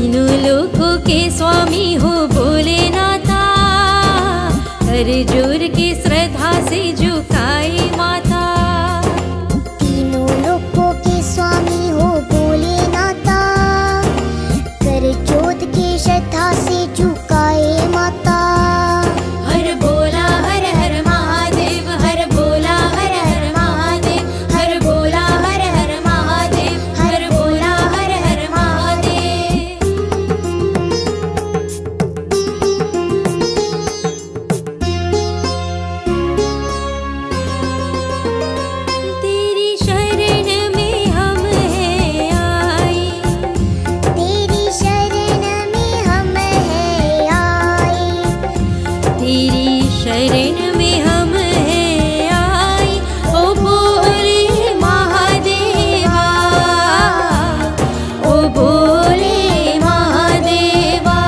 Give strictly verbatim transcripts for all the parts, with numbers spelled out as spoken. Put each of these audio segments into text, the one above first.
तीनों लोकों के स्वामी हो भोलेनाथा, हर जोर के श्रद्धा से झुकाए माथा। तीनों लोकों के स्वामी हो भोलेनाथा, कर जोत के श्रद्धा से झुकाए माता। हर बोला हर हर महादेव, हर बोला हर हर महादेव, हर बोला हर हर महादेव, हर बोला हर हर महादेव। तेरी शरण में हम हैं आए, तेरी शरण में हम हैं आए, तेरी शरण में हम हैं आए। ओ भोले महादेवा, ओ भोले महादेवा।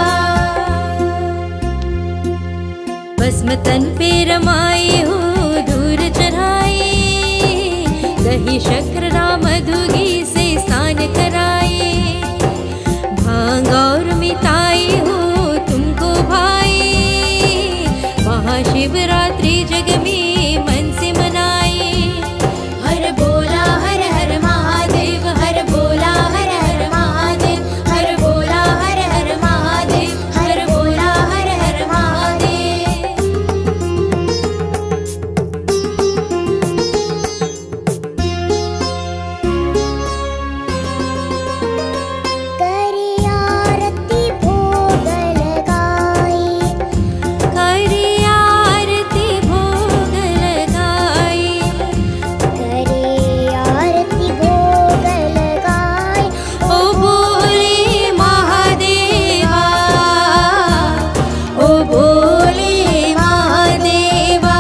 भस्म तन पे रमाए हो दूर चढ़ाए, दही शक्र राम मधुगी से स्नान कराए। भांग और मिताई हो तुमको भाई, महाशिवरात्रि जग में मन से मनाए। हर बोला हर हर महादेव, हर बोला हर हर महादेव, हर बोला हर हर महादेव, हर बोला हर हर महादेव। करे आरती भोग लगाए, करे आरती भोग लगाए, करे आरती भोग लगाए। ओ भोले महादेवा, ओ भोले महादेवा।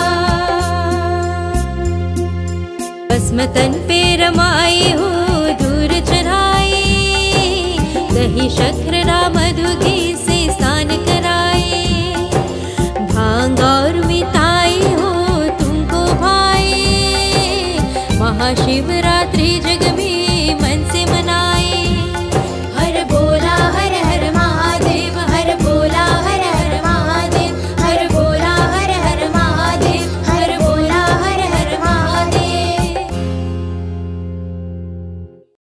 भस्म तन पे रमाए हो दूर चढ़ाए, दही शक्र राम मधुगी से स्नान कराए। भांग और मिताई हो तुमको भाई, महाशिव